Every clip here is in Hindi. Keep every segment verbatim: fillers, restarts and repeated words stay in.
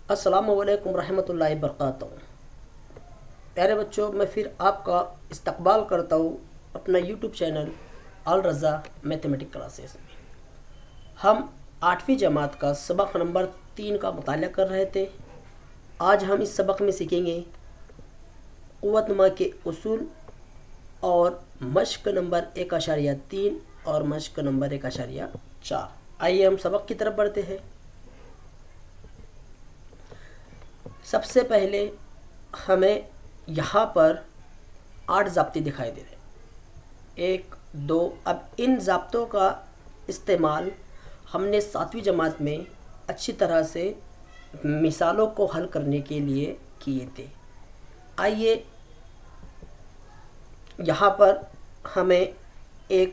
अस्सलामु अलैकुम रहमतुल्लाहि बरकातहू। प्यारे बच्चों, मैं फिर आपका इस्तकबाल करता हूँ अपना YouTube channel Al Raza mathematic classes में। हम आठवीं जमात का सबक नंबर तीन का मुताला कर रहे थे। आज हम इस सबक में सीखेंगे क़ुव्वतनुमा के उसूल और मश्क नंबर एक अशारिया तीन और मश्क नंबर एक अशारिया चार। आइए हम सबक की तरफ बढ़ते हैं। सबसे पहले हमें यहाँ पर आठ ज़ाब्ते दिखाई दे रहे हैं, एक दो। अब इन ज़ाब्तों का इस्तेमाल हमने सातवीं जमात में अच्छी तरह से मिसालों को हल करने के लिए किए थे। आइए यहाँ पर हमें एक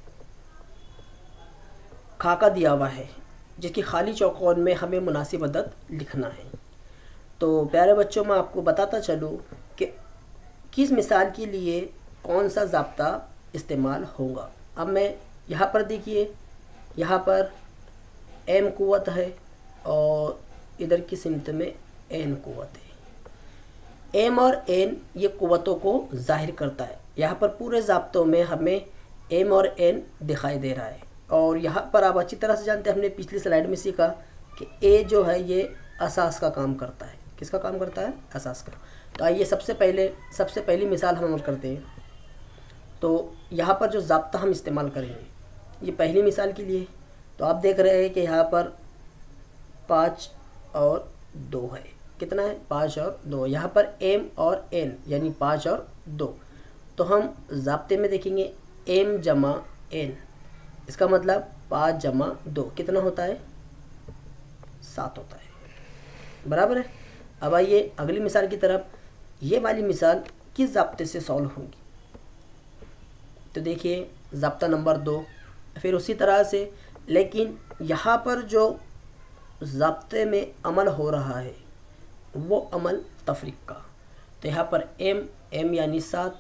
खाका दिया हुआ है जिसकी खाली चौकोन में हमें मुनासिब अदद लिखना है। तो प्यारे बच्चों, मैं आपको बताता चलूँ कि किस मिसाल के लिए कौन सा ज़ाब्ता इस्तेमाल होगा। अब मैं यहाँ पर देखिए, यहाँ पर एम क़ुव्वत है और इधर की सिमत में एन क़ुव्वत है। एम और एन ये क़ुव्वतों को ज़ाहिर करता है। यहाँ पर पूरे ज़ाब्तों में हमें एम और एन दिखाई दे रहा है। और यहाँ पर आप अच्छी तरह से जानते हैं, हमने पिछली स्लाइड में सीखा कि ए जो है ये असास का काम करता है। किसका काम करता है? असास का। तो आइए सबसे पहले सबसे पहली मिसाल हम अमल करते हैं। तो यहाँ पर जो ज़ाब्ता हम इस्तेमाल करेंगे ये पहली मिसाल के लिए। तो आप देख रहे हैं कि यहाँ पर पाँच और दो है। कितना है? पाँच और दो। यहाँ पर एम और एन यानी पाँच और दो। तो हम ज़ाब्ते में देखेंगे एम जमा एन, इसका मतलब पाँच जमा दो कितना होता है? सात होता है। बराबर है। अब आइए अगली मिसाल की तरफ। ये वाली मिसाल किस ज़ाब्ते से सॉल्व होगी? तो देखिए ज़ाब्ता नंबर दो, फिर उसी तरह से, लेकिन यहाँ पर जो ज़ाब्ते में अमल हो रहा है वो अमल तफरीक का। तो यहाँ पर एम एम यानी सात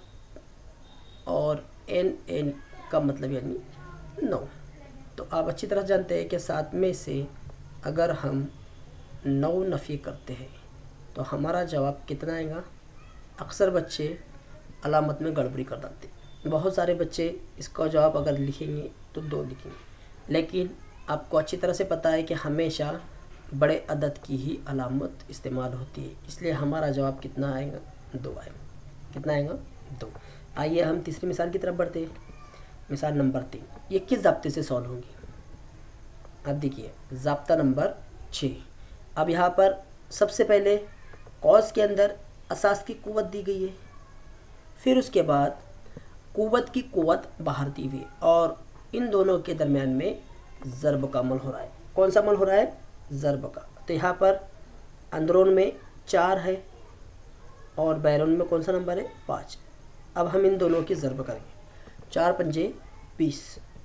और एन एन का मतलब यानी नौ। तो आप अच्छी तरह जानते हैं कि सात में से अगर हम नौ नफ़ी करते हैं तो हमारा जवाब कितना आएगा? अक्सर बच्चे अलामत में गड़बड़ी कर देते हैं। बहुत सारे बच्चे इसका जवाब अगर लिखेंगे तो दो लिखेंगे, लेकिन आपको अच्छी तरह से पता है कि हमेशा बड़े अदद की ही अलामत इस्तेमाल होती है, इसलिए हमारा जवाब कितना आएगा? दो आएगा। कितना आएगा? दो। आइए हम तीसरी मिसाल की तरफ बढ़ते हैं। मिसाल नंबर तीन, ये किस ज़ाब्ते से सॉल्व होगी? अब देखिए ज़ाब्ता नंबर छः। अब यहाँ पर सबसे पहले कॉस के अंदर असास की क़ुव्वत दी गई है, फिर उसके बाद क़ुव्वत की क़ुव्वत बाहर दी हुई है और इन दोनों के दरमियान में ज़र्ब का अमल हो रहा है। कौन सा अमल हो रहा है? ज़र्ब का। तो यहाँ पर अंदरून में चार है और बैरून में कौन सा नंबर है? पाँच। अब हम इन दोनों की ज़र्ब करेंगे। चार पंजे बीस।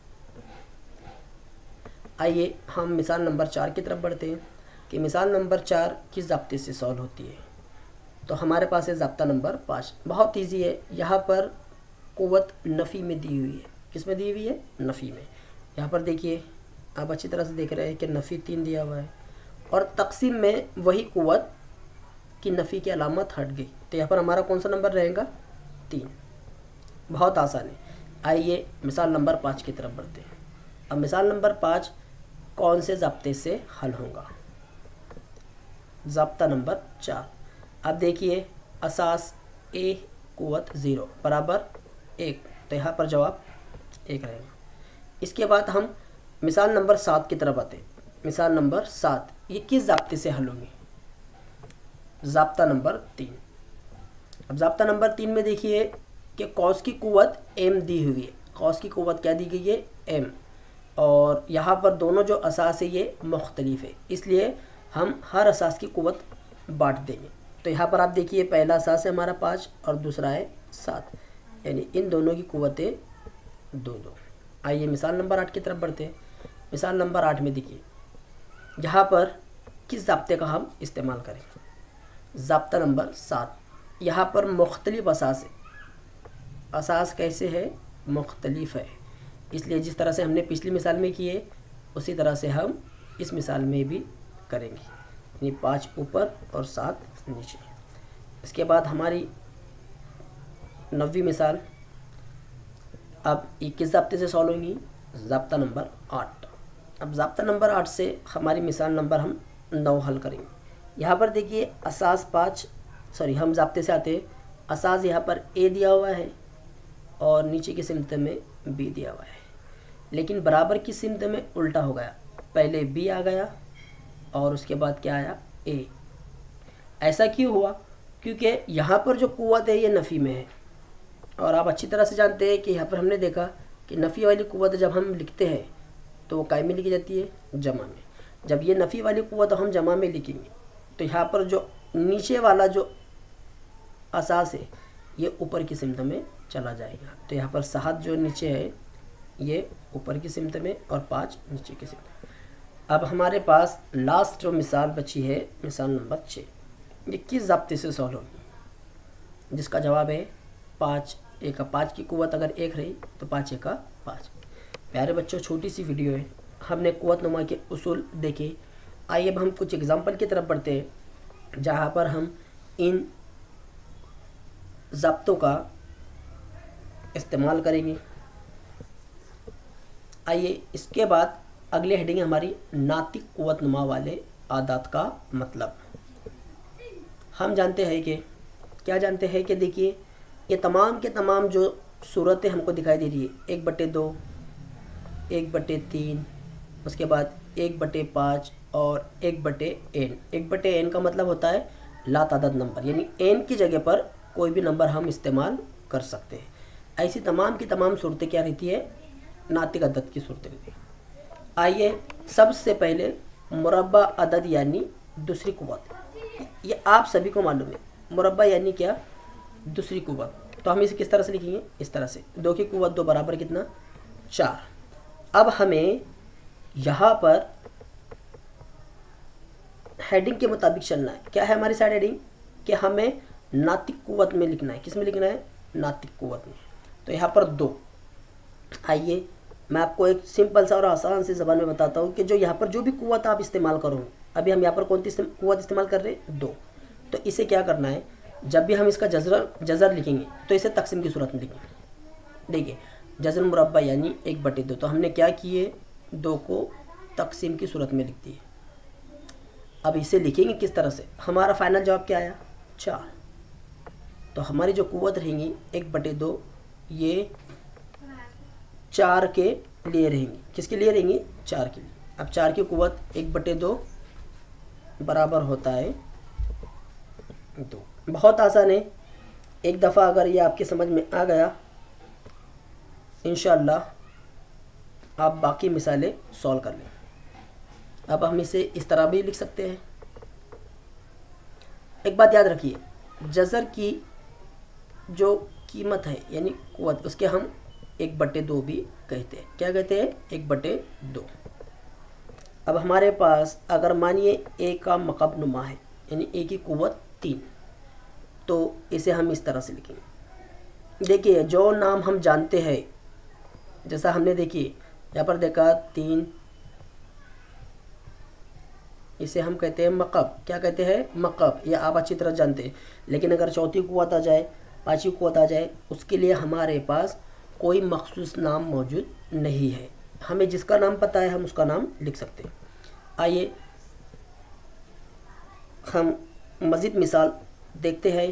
आइए हम मिसाल नंबर चार की तरफ बढ़ते हैं कि मिसाल नंबर चार किस ज़ाब्ते से सॉल्व होती है। तो हमारे पास है ज़ाब्ता नंबर पाँच। बहुत ईजी है। यहाँ पर क़ुव्वत नफ़ी में दी हुई है। किस में दी हुई है? नफ़ी में। यहाँ पर देखिए आप अच्छी तरह से देख रहे हैं कि नफ़ी तीन दिया हुआ है और तक़सीम में वही क़ुव्वत की नफ़ी की अलामत हट गई। तो यहाँ पर हमारा कौन सा नंबर रहेगा? तीन। बहुत आसान है। आइए मिसाल नंबर पाँच की तरफ बढ़ते हैं। अब मिसाल नंबर पाँच कौन से ज़ाब्ते से हल होगा? ज़ाब्ता नंबर चार। अब देखिए असास ए क़ुव्वत ज़ीरो बराबर एक, तो यहाँ पर जवाब एक रहेगा। इसके बाद हम मिसाल नंबर सात की तरफ आते हैं। मिसाल नंबर सात ये किस ज़ाब्ते से हल होगी? ज़ाब्ता नंबर तीन। अब ज़ाब्ता नंबर तीन में देखिए कि कॉस की क़ुव्वत एम दी हुई है। कॉस की क़ुव्वत क्या दी गई है? एम। और यहाँ पर दोनों जो असास है ये मुख्तलिफ है, इसलिए हम हर असास की क़ुव्वत बांट देंगे। तो यहाँ पर आप देखिए पहला असास है हमारा पाँच और दूसरा है सात, यानी इन दोनों की क़ुव्वतें दो दो। आइए मिसाल नंबर आठ की तरफ बढ़ते हैं। मिसाल नंबर आठ में देखिए यहाँ पर किस ज़ाब्ते का हम इस्तेमाल करेंगे? ज़ाब्ता नंबर सात। यहाँ पर मुख्तलिफ असास है। असास कैसे है? मुख्तलिफ है, इसलिए जिस तरह से हमने पिछली मिसाल में किए उसी तरह से हम इस मिसाल में भी करेंगे। यानी पाँच ऊपर और सात नीचे। इसके बाद हमारी नवीं मिसाल अब इक्कीस ज़ाब्ते से सॉल्व होंगी, ज़ाब्ता नंबर आठ। अब ज़ाब्ता नंबर आठ से हमारी मिसाल नंबर हम नौ हल करेंगे। यहाँ पर देखिए असास पाँच, सॉरी हम ज़ाब्ते से आते हैं, असास यहाँ पर ए दिया हुआ है और नीचे की सिमत में बी दिया हुआ है, लेकिन बराबर की सिमत में उल्टा हो गया, पहले बी आ गया और उसके बाद क्या आया, ए। ऐसा क्यों हुआ? क्योंकि यहाँ पर जो कुव्वत है ये नफ़ी में है, और आप अच्छी तरह से जानते हैं कि यहाँ पर हमने देखा कि नफ़ी वाली कुव्वत जब हम लिखते हैं तो वो काय में लिखी जाती है, जमा में। जब ये नफ़ी वाली कुव्वत हम जमा में लिखेंगे तो यहाँ पर जो नीचे वाला जो असास है ये ऊपर की सिमत में चला जाएगा। तो यहाँ पर सात जो नीचे है ये ऊपर की सिमत में और पाँच नीचे की सिमत में। अब हमारे पास लास्ट जो मिसाल बची है, मिसाल नंबर छः, ये किस ज़ाब्ते से सॉल्व होगी? जिसका जवाब है पाँच एक का पाँच की कुव्वत अगर एक रही तो पाँच एक का पाँच। प्यारे बच्चों, छोटी सी वीडियो है, हमने कुव्वत नुमा के उसूल देखे। आइए अब हम कुछ एग्जाम्पल की तरफ बढ़ते हैं जहाँ पर हम इन ज़ाब्तों का इस्तेमाल करेंगे। आइए इसके बाद अगले हेडिंग हमारी नातिक कुव्वत नुमा वाले आदात का मतलब। हम जानते हैं कि क्या जानते हैं कि देखिए ये तमाम के तमाम जो सूरतें हमको दिखाई दे रही है, एक बटे दो, एक बटे तीन, उसके बाद एक बटे पाँच और एक बटे एन। एक बटे एन का मतलब होता है लातादाद नंबर, यानी एन की जगह पर कोई भी नंबर हम इस्तेमाल कर सकते हैं। ऐसी तमाम की तमाम सूरतें क्या रहती है, नातिक अदद की सूरतें रहती है। आइए सबसे पहले मुरब्बा अदद यानी दूसरी कुव्वत, ये आप सभी को मालूम है मुरब्बा यानी क्या, दूसरी कुव्वत। तो हम इसे किस तरह से लिखेंगे, इस तरह से, दो की कुव्वत दो बराबर कितना, चार। अब हमें यहाँ पर हेडिंग के मुताबिक चलना है। क्या है हमारी साइड हेडिंग कि हमें नातिक कुव्वत में लिखना है। किस में लिखना है, नातिक कुव्वत में। तो यहाँ पर दो। आइए मैं आपको एक सिंपल सा और आसान सी ज़बान में बताता हूँ कि जो यहाँ पर जो भी कुव्वत आप इस्तेमाल करोगे, अभी हम यहाँ पर कौन सी कुव्वत इस्तेमाल कर रहे हैं, दो। तो इसे क्या करना है, जब भी हम इसका जजर जजर लिखेंगे तो इसे तकसीम की सूरत में लिखेंगे। देखिए जजर मुरब्बा यानी एक बटे दो, तो हमने क्या किए, दो को तकसीम की सूरत में लिख दिए। अब इसे लिखेंगे किस तरह से, हमारा फाइनल जवाब क्या आया, चार। तो हमारी जो कुव्वत रहेंगी एक बटे दो, ये चार के लिए रहेंगी। किसके लिए रहेंगी, चार के लिए। अब चार की कुव्वत एक बटे दो बराबर होता है दो। बहुत आसान है, एक दफ़ा अगर ये आपके समझ में आ गया इंशाअल्लाह आप बाकी मिसालें सॉल्व कर लें। अब हम इसे इस तरह भी लिख सकते हैं। एक बात याद रखिए, जज़र की जो कीमत है यानी कुव्वत, उसके हम एक बटे दो भी कहते हैं। क्या कहते हैं, एक बटे दो। अब हमारे पास अगर मानिए ए का मकब नुमा है यानी ए की कुव्वत तीन, तो इसे हम इस तरह से लिखेंगे। देखिए जो नाम हम जानते हैं, जैसा हमने देखिए यहाँ पर देखा तीन, इसे हम कहते हैं मकब। क्या कहते हैं, मकब। ये आप अच्छी तरह जानते हैं। लेकिन अगर चौथी कुव्वत आ जाए, पाँचवीं कुव्वत आ जाए, उसके लिए हमारे पास कोई मखसूस नाम मौजूद नहीं है। हमें जिसका नाम पता है हम उसका नाम लिख सकते हैं। आइए हम मज़ीद मिसाल देखते हैं।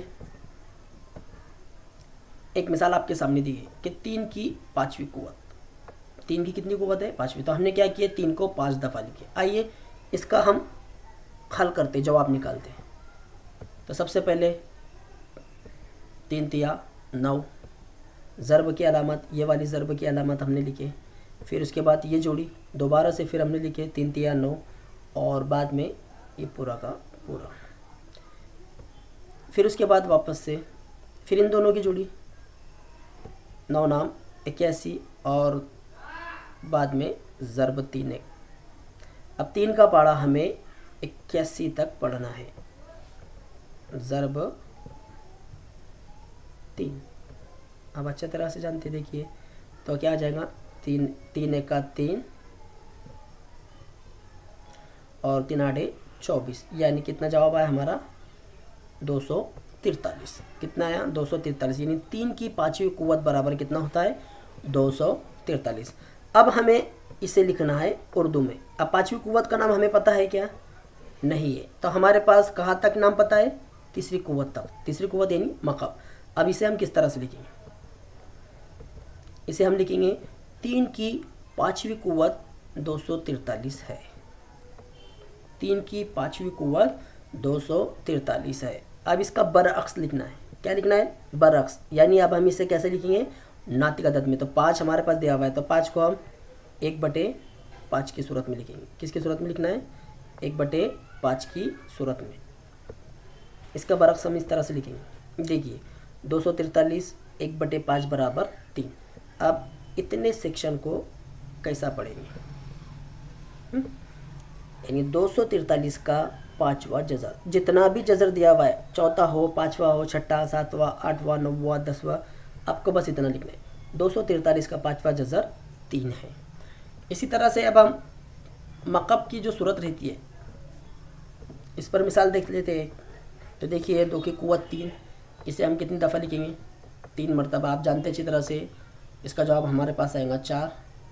एक मिसाल आपके सामने दी है कि तीन की पाँचवीं कुव्वत, तीन की कितनी कुव्वत है, पाँचवीं। तो हमने क्या किया, तीन को पाँच दफ़ा लिखे। आइए इसका हम हल करते, जवाब निकालते हैं। तो सबसे पहले तीन तिया नौ, ज़रब की अलामत, ये वाली ज़रब की अलामत हमने लिखे। फिर उसके बाद ये जोड़ी दोबारा से फिर हमने लिखे तीन तिया नौ, और बाद में ये पूरा का पूरा। फिर उसके बाद वापस से फिर इन दोनों की जोड़ी, नौ नाम इक्यासी, और बाद में ज़रब तीन एक। अब तीन का पाड़ा हमें इक्यासी तक पढ़ना है, ज़रब तीन। अब अच्छी तरह से जानते देखिए, तो क्या आ जाएगा, तीन तीन एक का तीन और तीन आठे चौबीस, यानी कितना जवाब आया हमारा दो सौ तिरतालीस। कितना आया दो सौ तिरतालीस, यानी तीन की पाँचवीं कुव्वत बराबर कितना होता है दो सौ तिरतालीस। अब हमें इसे लिखना है उर्दू में। अब पाँचवीं कुव्वत का नाम हमें पता है क्या, नहीं है, तो हमारे पास कहाँ तक नाम पता है, तीसरी कुव्वत तक, तीसरी कुव्वत यानी मकब। अब इसे हम किस तरह से लिखेंगे, इसे हम लिखेंगे तीन की पाँचवीं कुव्वत दो सौ तिरतालीस है, तीन की पाँचवीं कुव्वत दो सौ तिरतालीस है। अब इसका बरअक्स लिखना है, क्या लिखना है बरअक्स, यानी अब हम इसे कैसे लिखेंगे नातिक अदद में। तो पाँच हमारे पास दिया हुआ है, तो पाँच को हम एक बटे पाँच की सूरत में लिखेंगे। किसकी सूरत में लिखना है, एक बटे पाँच की सूरत में। इसका बरअक्स हम इस तरह से लिखेंगे, देखिए दो सौ तिरतालीस एक बटे पाँच बराबर तीन। अब इतने सेक्शन को कैसा पढ़ेंगे, यानी दो सौ तिरतालीस का पाँचवा जज़र, जितना भी जज़र दिया हुआ है, चौथा हो, पाँचवा हो, छठा, सातवां, आठवां, नौवां, दसवां, आपको बस इतना लिखना है। दो सौ तिरतालीस का पाँचवा जज़र तीन है। इसी तरह से अब हम मकब की जो सूरत रहती है, इस पर मिसाल देख लेते हैं। तो देखिए दो की कुव्वत तीन, इसे हम कितनी दफ़ा लिखेंगे, तीन मरतबा। आप जानते अच्छी तरह से, इसका जवाब हमारे पास आएगा चार।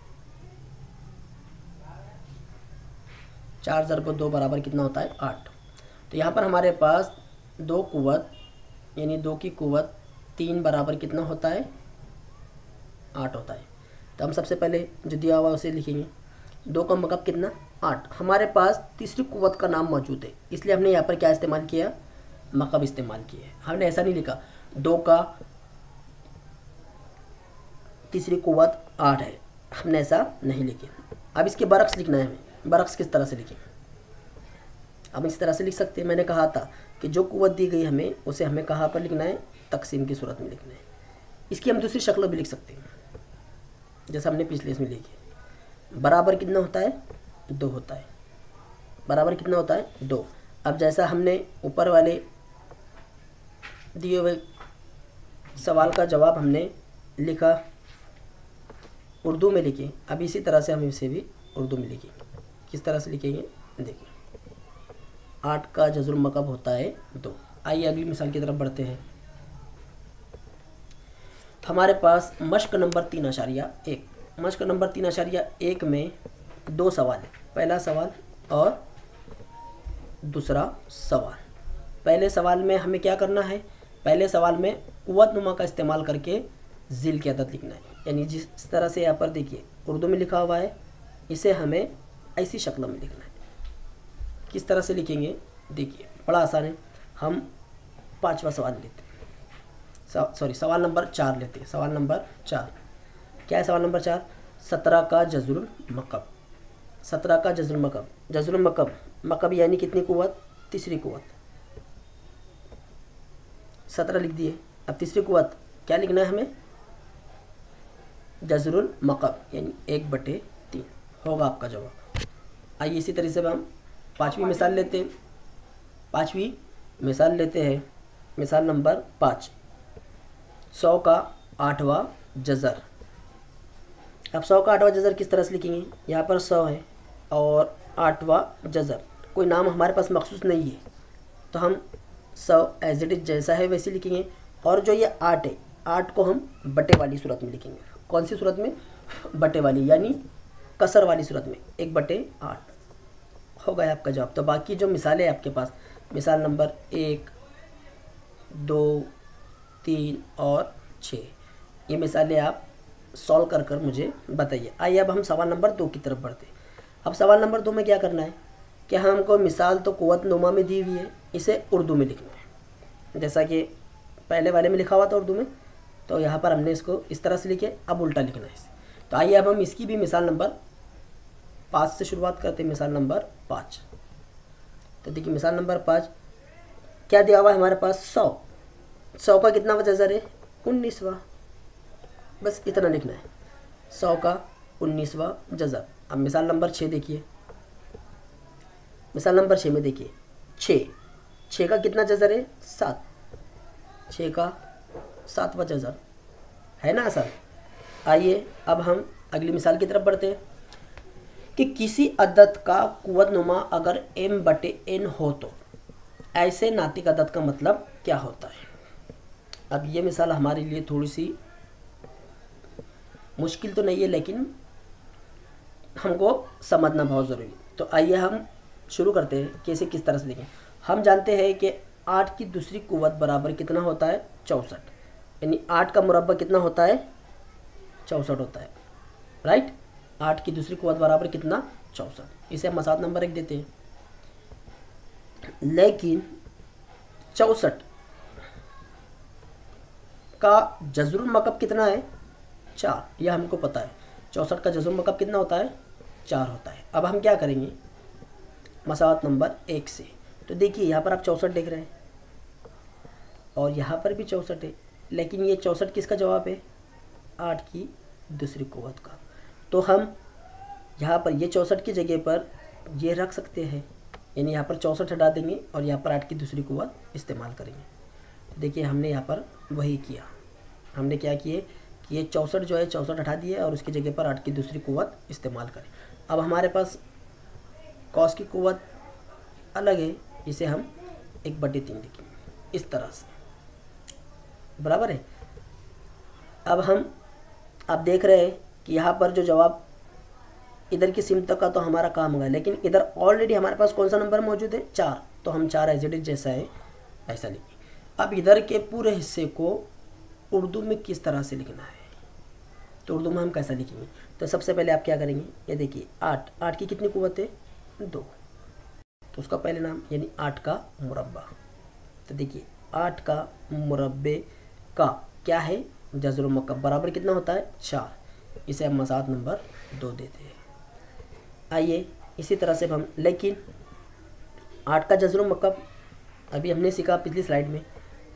चार ज़रब दो बराबर कितना होता है आठ। तो यहाँ पर हमारे पास दो कुव्वत यानी दो की कुव्वत तीन बराबर कितना होता है आठ होता है। तो हम सबसे पहले जो दिया हुआ उसे लिखेंगे, दो का मकब कितना आठ। हमारे पास तीसरी कुव्वत का नाम मौजूद है, इसलिए हमने यहाँ पर क्या इस्तेमाल किया, मकब इस्तेमाल किया है। हमने ऐसा नहीं लिखा दो का तीसरी कुव्वत आठ है, हमने ऐसा नहीं लिखी। अब इसके बरक्स लिखना है हमें, बरक्स किस तरह से लिखें, अब इस तरह से लिख सकते हैं। मैंने कहा था कि जो कुव्वत दी गई हमें उसे हमें कहाँ पर लिखना है, तकसीम की सूरत में लिखना है। इसकी हम दूसरी शक्ल भी लिख सकते हैं, जैसा हमने पिछले इसमें लिखी। बराबर कितना होता है दो होता है, बराबर कितना होता है दो। अब जैसा हमने ऊपर वाले दिए हुए सवाल का जवाब हमने लिखा उर्दू में लिखे, अब इसी तरह से हम इसे भी उर्दू में लिखेंगे। किस तरह से लिखेंगे, देखिए आठ का जज़रुल मकब होता है दो। आइए अगली मिसाल की तरफ बढ़ते हैं। हमारे पास मश्क नंबर तीन आशारिया एक, मश्क नंबर तीन आशारिया एक में दो सवाल है, पहला सवाल और दूसरा सवाल। पहले सवाल में हमें क्या करना है, पहले सवाल में कुव्वत नुमा का इस्तेमाल करके ज़िल की अदद लिखना है, यानी जिस तरह से यहाँ पर देखिए उर्दू में लिखा हुआ है, इसे हमें ऐसी शक्ल में लिखना है। किस तरह से लिखेंगे, देखिए बड़ा आसान है। हम पांचवा सवाल लेते हैं, सॉरी सवाल नंबर चार लेते हैं। सवाल नंबर चार क्या है, सवाल नंबर चार सत्रह का जज़रुल मकब, सत्रह का जज़रुल मकब, जज़रुल मकब, मकब यानी कितनी कुव्वत, तीसरी कुव्वत। सत्रह लिख दिए, अब तीसरी कुव्वत क्या लिखना है हमें, जज़रुल मकब यानी एक बटे तीन होगा आपका जवाब। आइए इसी तरह से हम पाँचवीं मिसाल लेते हैं, पाँचवीं मिसाल लेते हैं। मिसाल नंबर पाँच, सौ का आठवां जज़र। अब सौ का आठवां जज़र किस तरह से लिखेंगे, यहाँ पर सौ है और आठवां जज़र, कोई नाम हमारे पास मखसूस नहीं है, तो हम सौ एज इट इज जैसा है वैसे लिखेंगे। और जो ये आठ है, आठ को हम बटे वाली सूरत में लिखेंगे। कौन सी सूरत में, बटे वाली, यानी कसर वाली सूरत में, एक बटे आठ हो गया आपका जवाब। तो बाकी जो मिसालें आपके पास, मिसाल नंबर एक, दो, तीन और छः, ये मिसालें आप सॉल्व कर कर मुझे बताइए। आइए अब हम सवाल नंबर दो की तरफ बढ़ते हैं। अब सवाल नंबर दो में क्या करना है कि हमको मिसाल तो कुव्वत नुमा में दी हुई है, इसे उर्दू में लिखना है, जैसा कि पहले वाले में लिखा हुआ था उर्दू में, तो यहाँ पर हमने इसको इस तरह से लिखे, अब उल्टा लिखना है इसे। तो आइए अब हम इसकी भी मिसाल नंबर पाँच से शुरुआत करते हैं। मिसाल नंबर पाँच, तो देखिए मिसाल नंबर पाँच क्या दिया हुआ है हमारे पास, सौ, सौ का कितना जज़र है, उन्नीसवां, बस इतना लिखना है, सौ का उन्नीसवां जज़र। अब मिसाल नंबर छः देखिए, मिसाल नंबर छः में देखिए छः, छः का कितना जज़र है, सात, छः का सातवां जज़र है ना आसान। आइए अब हम अगली मिसाल की तरफ बढ़ते हैं। कि किसी अदद का कुव्वतनुमा अगर m बटे n हो तो ऐसे नातिक अदद का मतलब क्या होता है। अब ये मिसाल हमारे लिए थोड़ी सी मुश्किल तो नहीं है, लेकिन हमको समझना बहुत ज़रूरी है। तो आइए हम शुरू करते हैं कि इसे किस तरह से देखें। हम जानते हैं कि आठ की दूसरी कुव्वत बराबर कितना होता है, चौंसठ, यानी आठ का मुरब्बा कितना होता है, चौंसठ होता है, राइट। आठ की दूसरी कुव्वत बराबर कितना, चौंसठ। इसे हम मसाद नंबर एक देते हैं। लेकिन चौंसठ का जज़रुल मकब कितना है, चार, यह हमको पता है। चौंसठ का जज़रुल मकब कितना होता है, चार होता है। अब हम क्या करेंगे मसावत नंबर एक से। तो देखिए यहाँ पर आप चौंसठ देख रहे हैं और यहाँ पर भी चौंसठ है, लेकिन ये चौंसठ किसका जवाब है, आठ की दूसरी कुव्वत का। तो हम यहाँ पर ये चौंसठ की जगह पर ये रख सकते हैं, यानी यहाँ पर चौंसठ हटा देंगे और यहाँ पर आठ की दूसरी कुव्वत इस्तेमाल करेंगे। तो देखिए हमने यहाँ पर वही किया, हमने क्या किए कि ये चौंसठ जो है चौंसठ हटा दिए और उसकी जगह पर आठ की दूसरी कुव्वत इस्तेमाल करें। अब हमारे पास कॉस की कुव्वत अलग है, इसे हम एक बटे तीन लिखेंगे इस तरह से, बराबर है। अब हम आप देख रहे हैं कि यहाँ पर जो जवाब इधर की सिमत का तो हमारा काम होगा, लेकिन इधर ऑलरेडी हमारे पास कौन सा नंबर मौजूद है, चार, तो हम चार एज इट इज जैसा है ऐसा लिखेंगे। अब इधर के पूरे हिस्से को उर्दू में किस तरह से लिखना है, तो उर्दू में हम कैसा लिखेंगे। तो सबसे पहले आप क्या करेंगे, ये देखिए आठ, आठ की कितनी कुव्वत है, दो, तो उसका पहले नाम यानी आठ का मुरब्बा। तो देखिए आठ का मुरब्बे का क्या है, जज़रुल मकब बराबर कितना होता है, चार, इसे हम मसाद नंबर दो देते हैं। आइए इसी तरह से हम, लेकिन आठ का जज़रुल मकब अभी हमने सीखा पिछली स्लाइड में,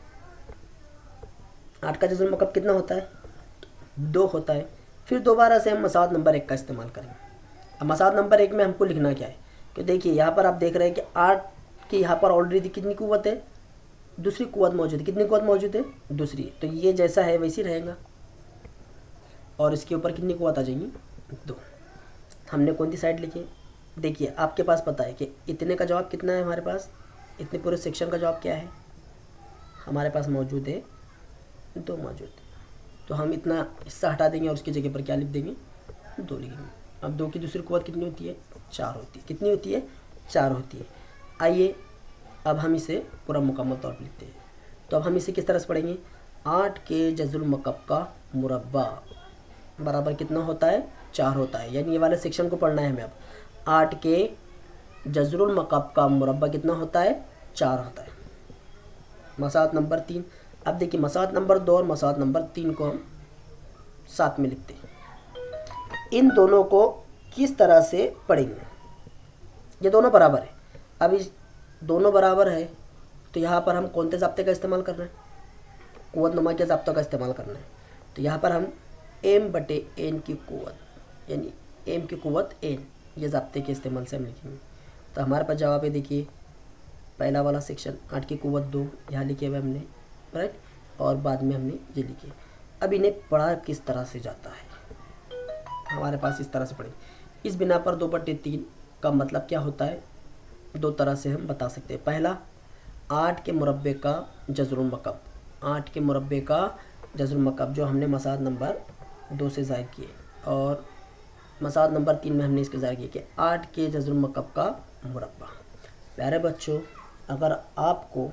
आठ का जज़रुल मकब कितना होता है, दो होता है। फिर दोबारा से हम मसाद नंबर एक का इस्तेमाल करेंगे। अब मसाद नंबर एक में हमको लिखना क्या है, कि देखिए यहाँ पर आप देख रहे हैं कि आठ की यहाँ पर ऑलरेडी कितनी कुव्वत है, दूसरी कुव्वत मौजूद है, कितनी कुव्वत मौजूद है, दूसरी, तो ये जैसा है वैसी रहेगा और इसके ऊपर कितनी कुव्वत आ जाएंगी, दो। हमने कौन सी साइड लिखी, देखिए आपके पास पता है कि इतने का जवाब कितना है, हमारे पास इतने पूरे सेक्शन का जवाब क्या है, हमारे पास मौजूद है दो मौजूद है। तो हम इतना हिस्सा हटा देंगे और उसकी जगह पर क्या लिख देंगे, दो लिखेंगे। अब दो की दूसरी कुव्वत कितनी होती है, चार होती है, कितनी होती है, चार होती है। आइए अब हम इसे पूरा मुकम्मल तौर पर लिखते हैं। तो अब हम इसे किस तरह से पढ़ेंगे, आठ के जज़रुल मकब का मुरब्बा बराबर कितना होता है, चार होता है, यानी ये वाले सेक्शन को पढ़ना है हमें। अब आठ के जज़रुल मकब का मुरब्बा कितना होता है, चार होता है। मसात नंबर तीन, अब देखिए मसात नंबर दो और मसात नंबर तीन को हम साथ में लिखते हैं। इन दोनों को किस तरह से पढ़ेंगे, ये दोनों बराबर है। अब इस दोनों बराबर है तो यहाँ पर हम कौन से ज़ाब्ते का इस्तेमाल करना है, कुव्वत नुमा के ज़ाब्तों का इस्तेमाल करना है। तो यहाँ पर हम एम बटे एन की कुव्वत, यानी एम की कुव्वत एन, ये ज़ाब्ते के इस्तेमाल से हम लिखेंगे। तो हमारे पास जवाब है, देखिए पहला वाला सेक्शन आठ की कुव्वत दो यहाँ लिखे हुए हमने, राइट, और बाद में हमने ये लिखे। अब इन्हें पढ़ा किस तरह से जाता है, हमारे पास इस तरह से पढ़ेंगे। इस बिना पर दो बटे तीन का मतलब क्या होता है, दो तरह से हम बता सकते हैं। पहला, आठ के मुरब्बे का जज़रुल मकब, आठ के मुरब्बे का जज़रुल मकब जो हमने मसाद नंबर दो से ज़ाहिर किए, और मसाद नंबर तीन में हमने इसके ज़ाहिर किए कि आठ के जज़रुल मकब का मुरब्बा। प्यारे बच्चों, अगर आपको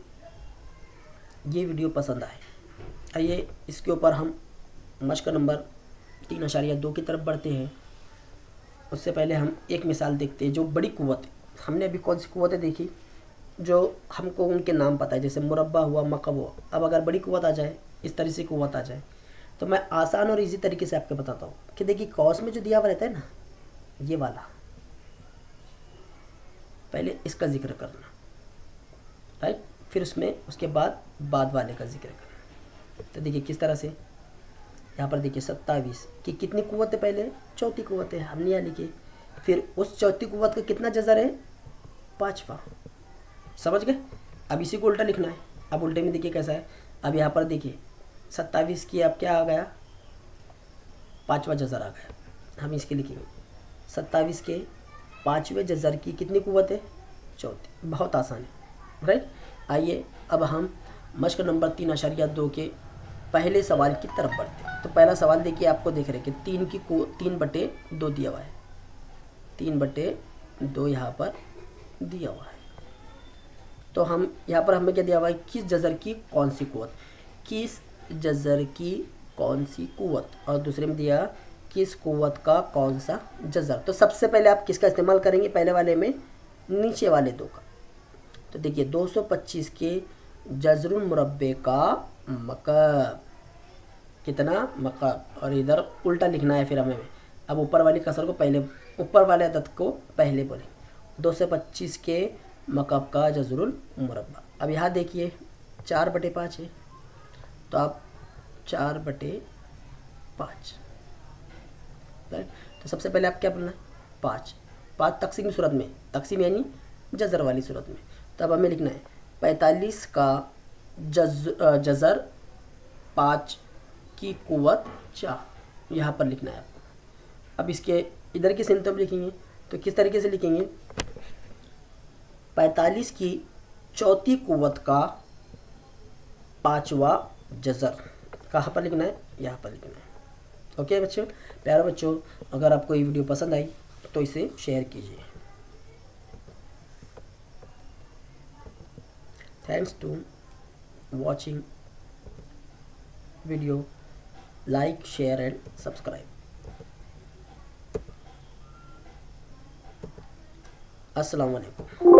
ये वीडियो पसंद आए, आइए इसके ऊपर हम मश्क नंबर तीन अशारिया दो की तरफ बढ़ते हैं। उससे पहले हम एक मिसाल देखते हैं जो बड़ी कुव्वत है। हमने अभी कौन सी कुव्वतें देखी जो हमको उनके नाम पता है, जैसे मुरब्बा हुआ, मकब हुआ। अब अगर बड़ी कुव्वत आ जाए, इस तरह से कुव्वत आ जाए, तो मैं आसान और इजी तरीके से आपको बताता हूँ कि देखिए कॉस में जो दिया हुआ रहता है ना, ये वाला, पहले इसका जिक्र करना, राइट, फिर उसमें उसके बाद बाद वाले का जिक्र करना। तो देखिए किस तरह से, यहाँ पर देखिए सत्ताईस की कितनी कुव्वत है, पहले चौथी कुव्वत है, हमने यहाँ लिखी। फिर उस चौथी कुव्वत का कितना जज़र है, पाँचवा, समझ गए। अब इसी को उल्टा लिखना है। अब उल्टे में देखिए कैसा है, अब यहाँ पर देखिए सत्ताईस की अब क्या आ गया, पाँचवा जज़र आ गया, हम इसके लिखेंगे सत्ताईस के पाँचवें जज़र की कितनी कुव्वत है? चौथी। बहुत आसान है, राइट। आइए अब हम मश्क नंबर तीन अशारिया दो के पहले सवाल की तरफ बढ़ते हैं। तो पहला सवाल देखिए, आपको देख रहे हैं कि तीन की को तीन बटे दो दिया हुआ है, तीन बटे दो यहाँ पर दिया हुआ है। तो हम यहाँ पर हमें क्या दिया हुआ है? किस जज़र की कौन सी कुव्वत, किस जज़र की कौन सी कुव्वत, और दूसरे में दिया किस कुव्वत का कौन सा जज़र। तो सबसे पहले आप किसका इस्तेमाल करेंगे? पहले वाले में नीचे वाले दो का। तो देखिए दो सौ पच्चीस के जज़रुल मुरब्बे का मकब कितना? मकब। और इधर उल्टा लिखना है फिर हमें। अब ऊपर वाली कसर को पहले, ऊपर वाले अदद को पहले बोलें। दो सौ पच्चीस के मकब का जज़रुल मुरब्बा। अब यहाँ देखिए चार बटे पाँच है, तो आप चार बटे पाँच, राइट। तो सबसे पहले आप क्या बोलना है? पाँच। पाँच तकसीम की सूरत में, तकसीम यानी जज़र वाली सूरत में। तो अब हमें लिखना है पैंतालीस का जज जज़र पाँच की कुव्वत चार, यहाँ पर लिखना है आपको। अब इसके इधर की सिमत में लिखेंगे तो किस तरीके से लिखेंगे? पैंतालीस की चौथी कुव्वत का पाँचवा जज़र, कहाँ पर लिखना है? यहाँ पर लिखना है। ओके बच्चों, प्यारे बच्चों, अगर आपको ये वीडियो पसंद आई तो इसे शेयर कीजिए। Thanks to watching video, like share and subscribe. अस्सलाम वालेकुम।